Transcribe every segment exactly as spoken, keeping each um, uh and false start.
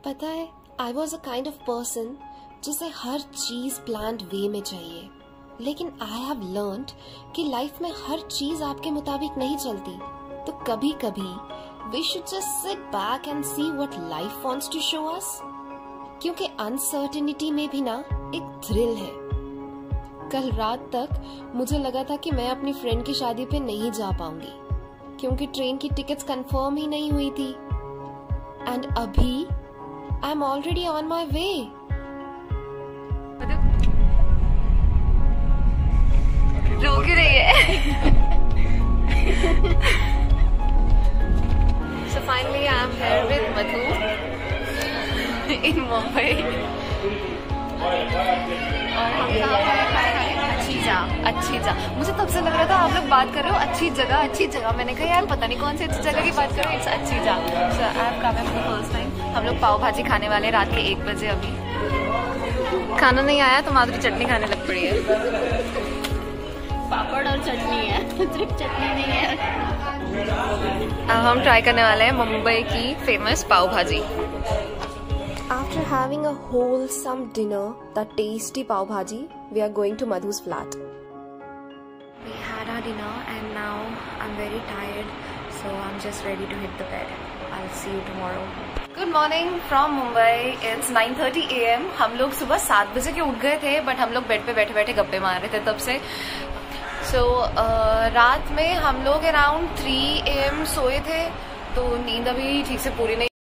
पता है, I was a kind of person जिसे हर चीज प्लान्ड वे में चाहिए, लेकिन आई हैव लर्न्ड कि लाइफ में हर चीज आपके मुताबिक नहीं चलती। तो कभी कभी we should just sit back and see what life wants to show us, क्योंकि अनसर्टेनिटी में भी ना एक थ्रिल है। कल रात तक मुझे लगा था कि मैं अपनी फ्रेंड की शादी पे नहीं जा पाऊंगी, क्योंकि ट्रेन की टिकट्स कंफर्म ही नहीं हुई थी। एंड अभी I am already on my way. रो क्यों रही है? So finally I am here with Madhu in Mumbai. और हम कहाँ पर खाए? अच्छी जा, अच्छी जा। मुझे तब से लग रहा था आप लोग बात कर रहे हो अच्छी जगह, अच्छी जगह। मैंने कहा यार पता नहीं कौन सी अच्छी जगह की बात कर रहे हो। इट्स अच्छी जा। So I have come for the first time. हम लोग पाव भाजी खाने वाले रात के एक बजे। अभी खाना नहीं आया तो माधुरी चटनी खाने लग पड़ी है। पापड़ और चटनी है, सिर्फ चटनी नहीं है। अब हम ट्राई करने वाले हैं मुंबई की फेमस पाव भाजी। After having a wholesome dinner, the tasty pav bhaji, we are going to Madhu's flat. We had our dinner and now I'm very tired, so I'm just ready to hit the bed. I'll see you tomorrow. Good morning from Mumbai. It's nine thirty a m हम लोग सुबह सात बजे के उठ गए थे, but हम लोग बेड पे बैठे बैठे गप्पे मार रहे थे तब से। सो so, uh, रात में हम लोग अराउंड थ्री ए एम सोए थे, तो नींद अभी ठीक से पूरी नहीं।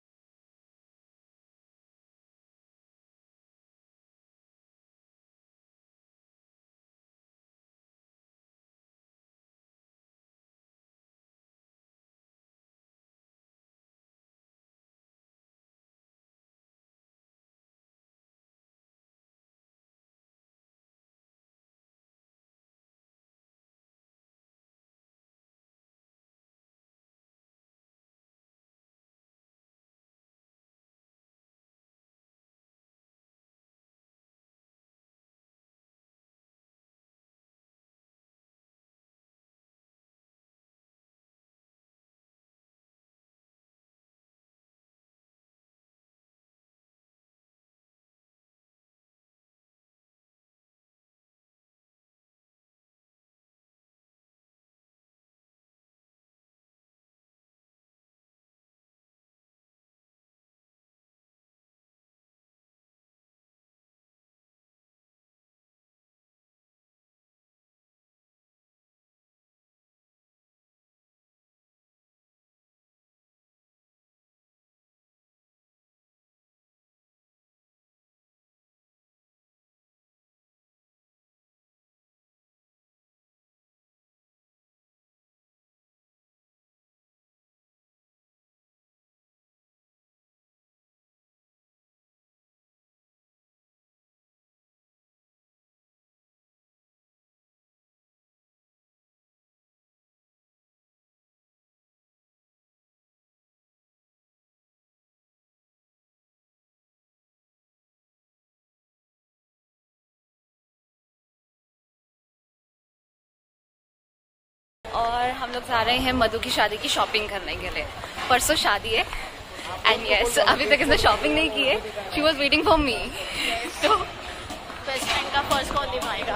और हम लोग जा रहे हैं मधु की शादी की शॉपिंग करने के लिए। परसों शादी है एंड यस, अभी तक इसने शॉपिंग नहीं की है। She was waiting for me. तो बेस्ट फ्रेंड का फर्स्ट कॉल निभाएगा।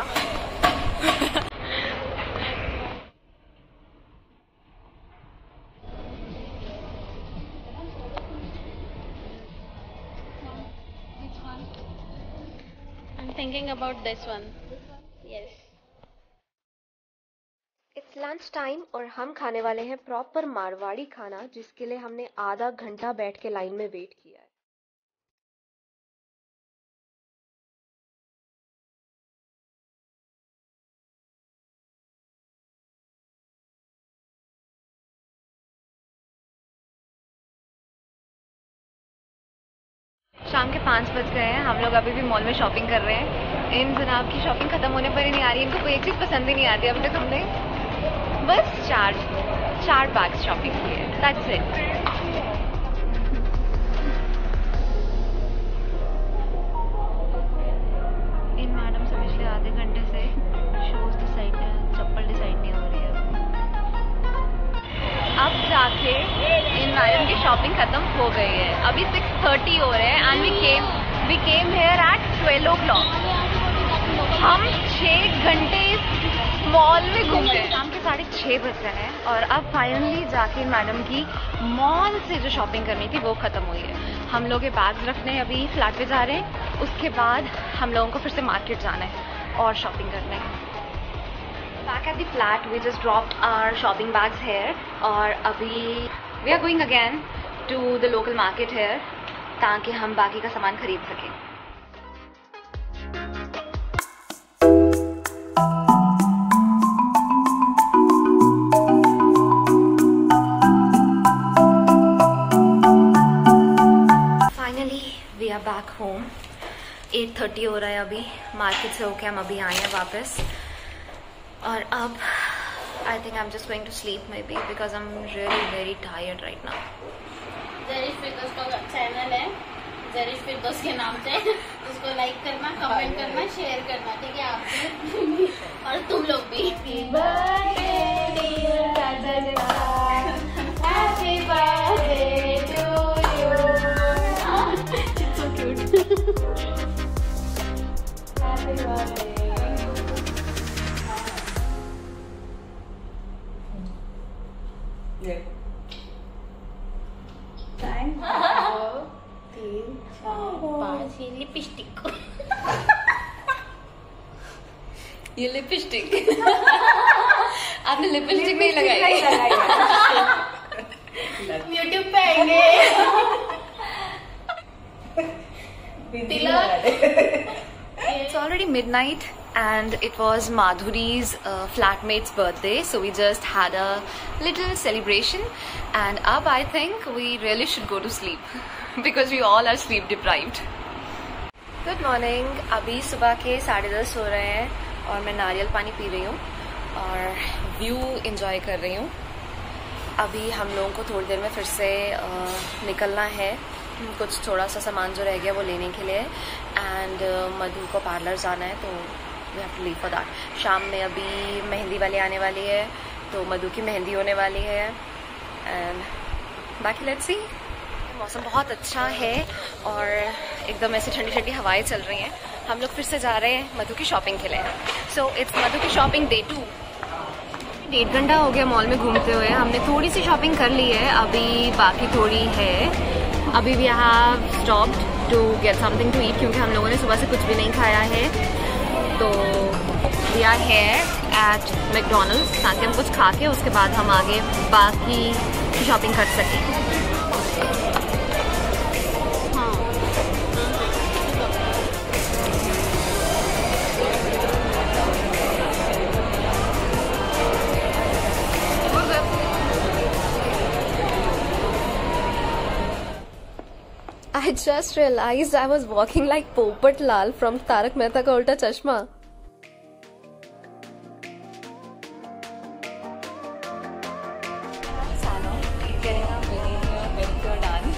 I'm thinking about this one. Yes. It's lunch time और हम खाने वाले हैं प्रॉपर मारवाड़ी खाना, जिसके लिए हमने आधा घंटा बैठ के लाइन में वेट किया है। शाम के पाँच बज गए हैं, हम लोग अभी भी मॉल में शॉपिंग कर रहे हैं। इन जनाब की शॉपिंग खत्म होने पर ही नहीं आ रही, इनको कोई एक चीज़ पसंद ही नहीं आती। अभी तक हमने बस चार चार बैग्स शॉपिंग किए, दैट्स इट। इन मैडम से पिछले आधे घंटे से शूज डिसाइड चप्पल डिसाइड नहीं हो रही है। अब जाके इन मैडम की शॉपिंग खत्म हो गई गई है। अभी सिक्स थर्टी हो रहे हैं and we came we came here at twelve o'clock. हम छः घंटे मॉल में घूमे। शाम के साढ़े छः बज रहे हैं और अब फाइनली जाके मैडम की मॉल से जो शॉपिंग करनी थी वो ख़त्म हुई है। हम लोग ये बैग्स रखने अभी फ्लैट पे जा रहे हैं, उसके बाद हम लोगों को फिर से मार्केट जाना है और शॉपिंग करने। Back at the flat we just dropped our shopping bags here और अभी we are going again to the local market here ताकि हम बाकी का सामान खरीद सकें। We are back home. Eight thirty हो रहा है अभी, मार्केट से होके हम अभी आए हैं वापस और अब I think I am just going to sleep maybe because I am really very tired right now. Zarish Firdaus का चैनल है, जरीश फिरदौस के नाम से, उसको लाइक करना, कमेंट करना, शेयर करना, ठीक है आप भी और तुम लोग भी। Happy birthday to you. It's so cute. Happy birthday. ये थैंक तीन चार पाँच ये लिपस्टिक को ये लिपस्टिक आपने लिपस्टिक नहीं लगाई? यूट्यूब पे आएंगे। It's already midnight and it was Madhuri's uh, flatmate's birthday, so we just had a little celebration and अब I think we really should go to sleep because we all are sleep deprived. Good morning. अभी सुबह के साढ़े दस हो रहे हैं और मैं नारियल पानी पी रही हूँ और व्यू एंजॉय कर रही हूँ। अभी हम लोगों को थोड़ी देर में फिर से uh, निकलना है, कुछ थोड़ा सा सामान जो रह गया वो लेने के लिए एंड uh, मधु को पार्लर जाना है तो we have to leave for that. शाम में अभी मेहंदी वाली आने वाली है तो मधु की मेहंदी होने वाली है एंड बाकी लेट्स सी। मौसम बहुत अच्छा है और एकदम ऐसे ठंडी ठंडी हवाएं चल रही हैं। हम लोग फिर से जा रहे हैं मधु की शॉपिंग के लिए। सो इट्स मधु की शॉपिंग डे टू। डेढ़ घंटा हो गया मॉल में घूमते हुए, हमने थोड़ी सी शॉपिंग कर ली है, अभी बाकी थोड़ी है। अभी we have stopped to get something to eat क्योंकि हम लोगों ने सुबह से कुछ भी नहीं खाया है, तो we are here at McDonald's ताकि हम कुछ खा के उसके बाद हम आगे बाकी की शॉपिंग कर सकें। I just realized I was walking like Popat Lal from Tarak Mehta Ka Ulta Chashma. Salon, getting a manicure, pedicure done.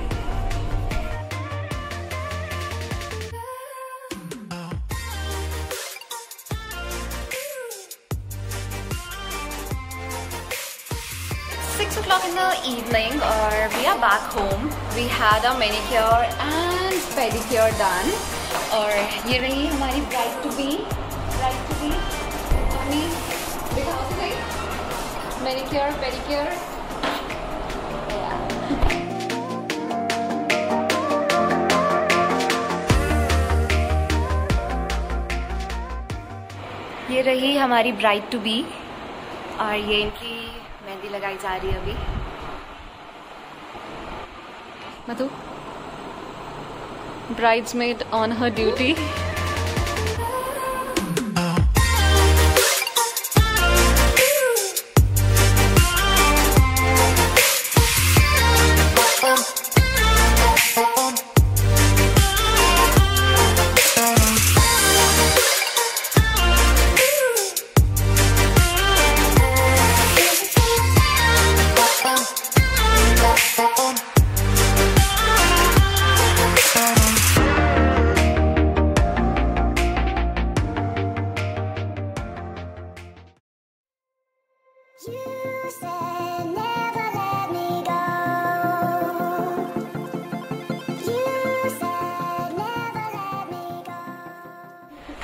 Six o'clock in the evening or we are back home. We had our manicure and pedicure done और ये रही हमारी bride to be bride to be अपनी दिखाओ तो सही manicure pedicure। ये रही हमारी bride to be और ये इनकी मेहंदी लगाई जा रही है अभी। मधु bridesmaid on her duty।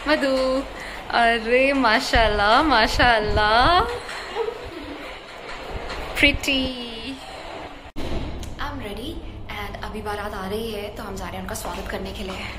मधु, अरे माशाल्लाह माशाल्लाह, pretty. I am ready and अभी बारात आ रही है तो हम जा रहे हैं उनका स्वागत करने के लिए।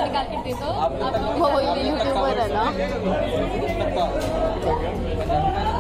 वो यूट्यूबर है ना।